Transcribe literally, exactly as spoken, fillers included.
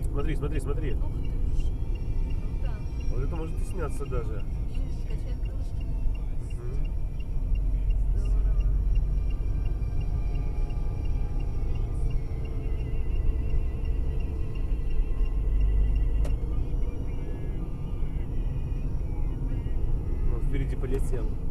Смотри, смотри, смотри. Ух ты ж. Круто. Вот это может и сняться даже. Скачать кружки. Мгм. Здорово. Он впереди полетел.